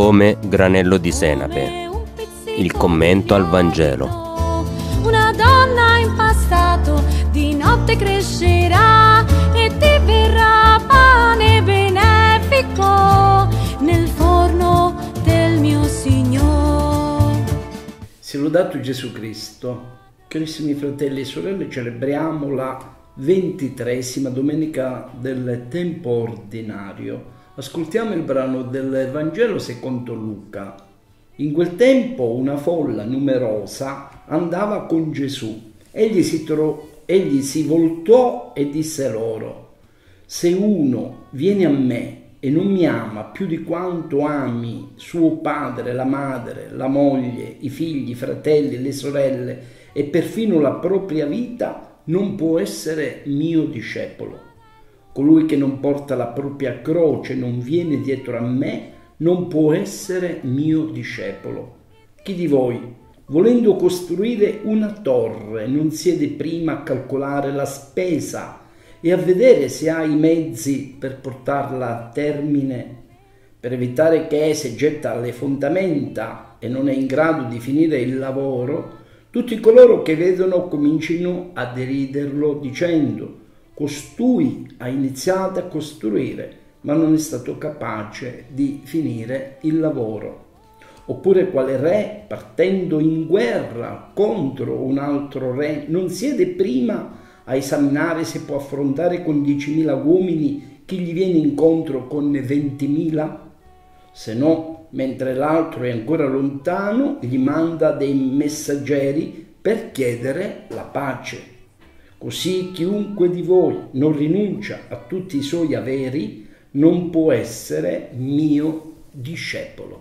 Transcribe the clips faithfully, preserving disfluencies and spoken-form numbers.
come granello di senape. Il commento al Vangelo. Una donna impastato di notte crescerà e ti verrà pane benefico nel forno del mio Signore. Sia lodato Gesù Cristo. Carissimi fratelli e sorelle, celebriamo la ventitreesima domenica del tempo ordinario. Ascoltiamo il brano del Vangelo secondo Luca. In quel tempo una folla numerosa andava con Gesù. Egli si, tro- egli si voltò e disse loro: se uno viene a me e non mi ama più di quanto ami suo padre, la madre, la moglie, i figli, i fratelli, le sorelle e perfino la propria vita, non può essere mio discepolo. Colui che non porta la propria croce, non viene dietro a me, non può essere mio discepolo. Chi di voi, volendo costruire una torre, non siede prima a calcolare la spesa e a vedere se ha i mezzi per portarla a termine, per evitare che se getta le fondamenta e non è in grado di finire il lavoro, tutti coloro che vedono comincino a deriderlo dicendo: costui ha iniziato a costruire, ma non è stato capace di finire il lavoro. Oppure quale re, partendo in guerra contro un altro re, non siede prima a esaminare se può affrontare con diecimila uomini chi gli viene incontro con ventimila? Se no, mentre l'altro è ancora lontano, gli manda dei messaggeri per chiedere la pace. Così chiunque di voi non rinuncia a tutti i suoi averi non può essere mio discepolo.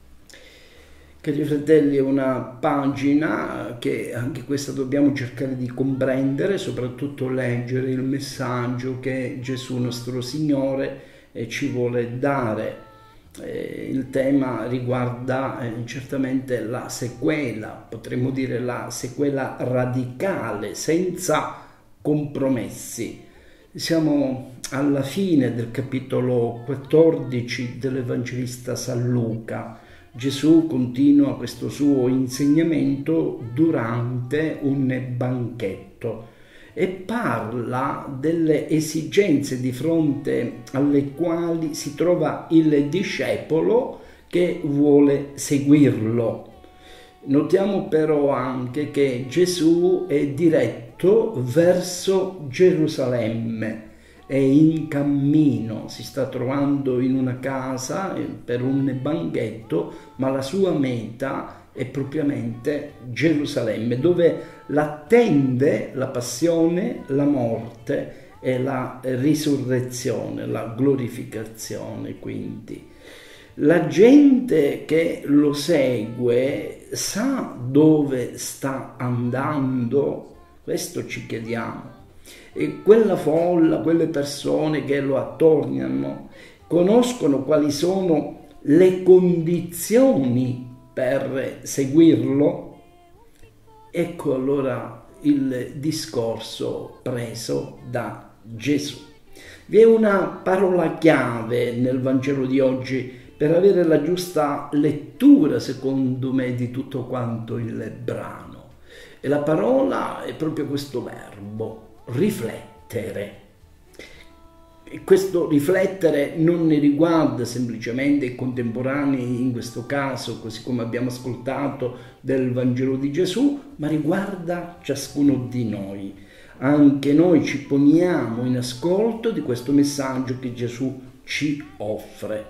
Cari fratelli, è una pagina che anche questa dobbiamo cercare di comprendere, soprattutto leggere il messaggio che Gesù nostro Signore eh, ci vuole dare. Eh, il tema riguarda eh, certamente la sequela, potremmo dire la sequela radicale, senza compromessi. Siamo alla fine del capitolo quattordici dell'Evangelista San Luca. Gesù continua questo suo insegnamento durante un banchetto e parla delle esigenze di fronte alle quali si trova il discepolo che vuole seguirlo. Notiamo però anche che Gesù è diretto verso Gerusalemme, è in cammino, si sta trovando in una casa per un banchetto, ma la sua meta è propriamente Gerusalemme, dove l'attende la passione, la morte e la risurrezione, la glorificazione. Quindi la gente che lo segue sa dove sta andando? Questo ci chiediamo. E quella folla, quelle persone che lo attorniano, conoscono quali sono le condizioni per seguirlo? Ecco allora il discorso preso da Gesù. Vi è una parola chiave nel Vangelo di oggi per avere la giusta lettura, secondo me, di tutto quanto il brano. E la parola è proprio questo verbo: riflettere. E questo riflettere non ne riguarda semplicemente i contemporanei, in questo caso, così come abbiamo ascoltato del Vangelo di Gesù, ma riguarda ciascuno di noi. Anche noi ci poniamo in ascolto di questo messaggio che Gesù ci offre.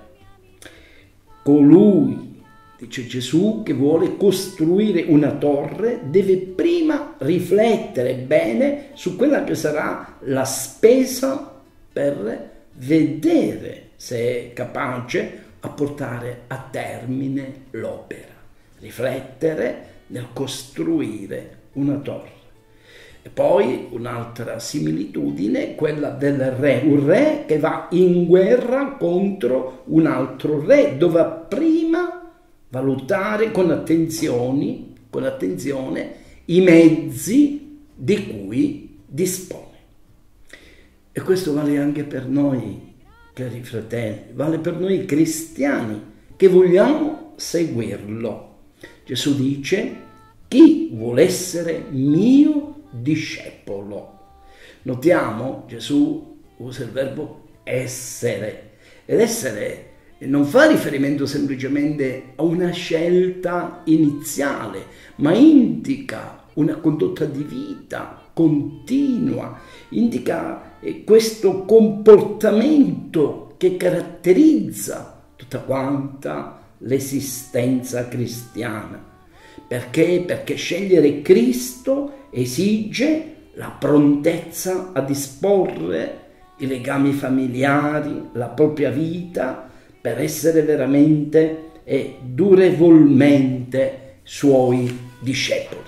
Colui, dice Gesù, che vuole costruire una torre deve prima riflettere bene su quella che sarà la spesa per vedere se è capace a portare a termine l'opera. Riflettere nel costruire una torre. E poi un'altra similitudine, quella del re, un re che va in guerra contro un altro re, dove prima valutare con attenzione, con attenzione i mezzi di cui dispone. E questo vale anche per noi, cari fratelli, vale per noi cristiani che vogliamo seguirlo. Gesù dice: chi vuole essere mio discepolo. Notiamo, Gesù usa il verbo essere, ed essere non fa riferimento semplicemente a una scelta iniziale, ma indica una condotta di vita continua, indica questo comportamento che caratterizza tutta quanta l'esistenza cristiana. Perché? Perché scegliere Cristo esige la prontezza a disporre i legami familiari, la propria vita, per essere veramente e durevolmente suoi discepoli.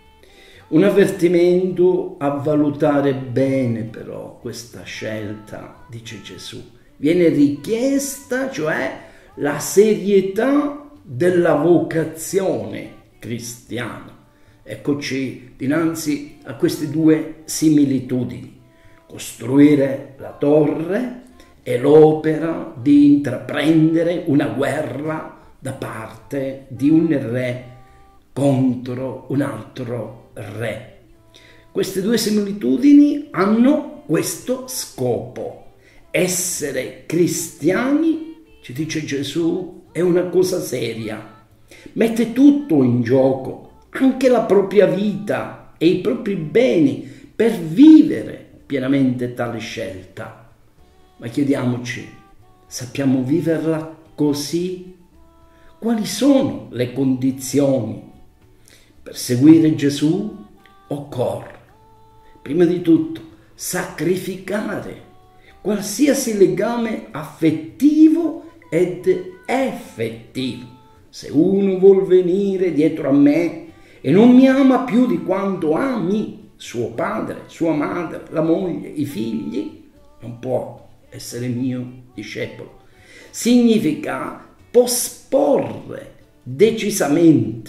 Un avvertimento a valutare bene però questa scelta, dice Gesù. Viene richiesta, cioè, la serietà della vocazione cristiana. Eccoci dinanzi a queste due similitudini. Costruire la torre è l'opera di intraprendere una guerra da parte di un re contro un altro re. Queste due similitudini hanno questo scopo. Essere cristiani, ci dice Gesù, è una cosa seria. Mette tutto in gioco, anche la propria vita e i propri beni, per vivere pienamente tale scelta. Ma chiediamoci, sappiamo viverla così? Quali sono le condizioni? Per seguire Gesù occorre, prima di tutto, sacrificare qualsiasi legame affettivo ed effettivo. Se uno vuol venire dietro a me e non mi ama più di quanto ami suo padre, sua madre, la moglie, i figli, non può essere mio discepolo. Significa posporre decisamente,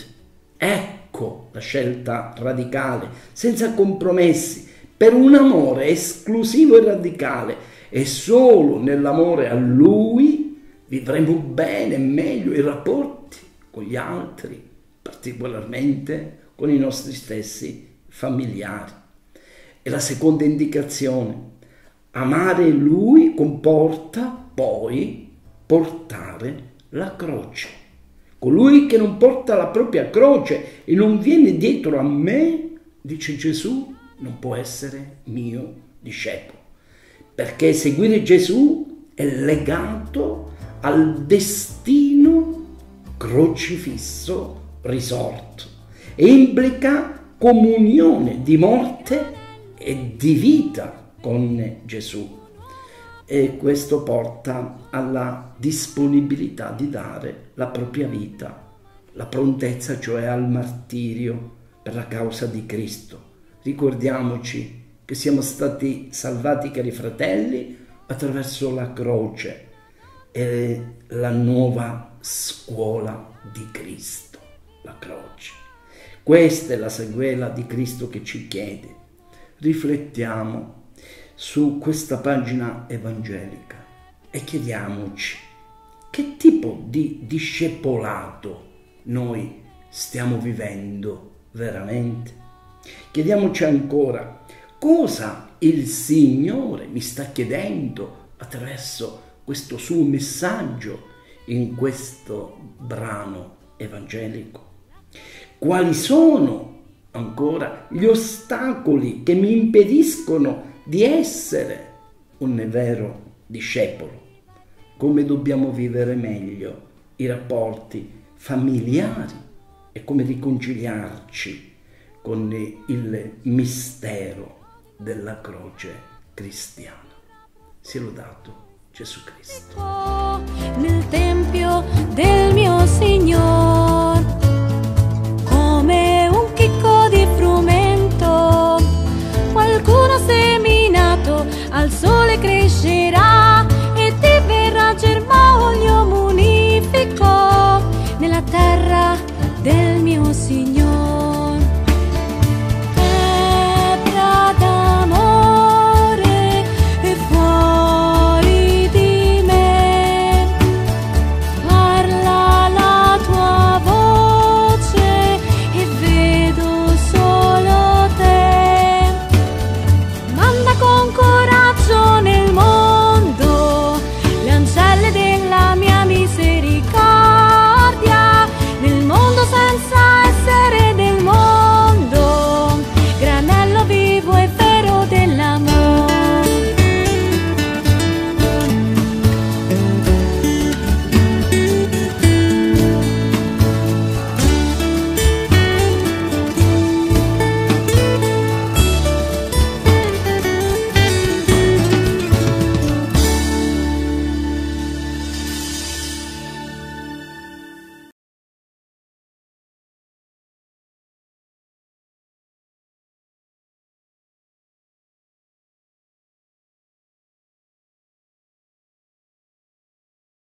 ecco la scelta radicale, senza compromessi, per un amore esclusivo e radicale, e solo nell'amore a Lui vivremo bene e meglio i rapporti con gli altri, particolarmente con i nostri stessi familiari. E la seconda indicazione: amare Lui comporta poi portare la croce. Colui che non porta la propria croce e non viene dietro a me, dice Gesù, non può essere mio discepolo. Perché seguire Gesù è legato al destino crocifisso risorto e implica comunione di morte e di vita con Gesù. E questo porta alla disponibilità di dare la propria vita, la prontezza cioè al martirio per la causa di Cristo. Ricordiamoci che siamo stati salvati, cari fratelli, attraverso la croce e la nuova scuola di Cristo, la croce. Questa è la sequela di Cristo che ci chiede. Riflettiamo su questa pagina evangelica e chiediamoci che tipo di discepolato noi stiamo vivendo veramente. Chiediamoci ancora cosa il Signore mi sta chiedendo attraverso questo suo messaggio in questo brano evangelico. Quali sono ancora gli ostacoli che mi impediscono di essere un vero discepolo? Come dobbiamo vivere meglio i rapporti familiari e come riconciliarci con il mistero della croce cristiana. Sia lodato Gesù Cristo. Nel tempio del mio Signore.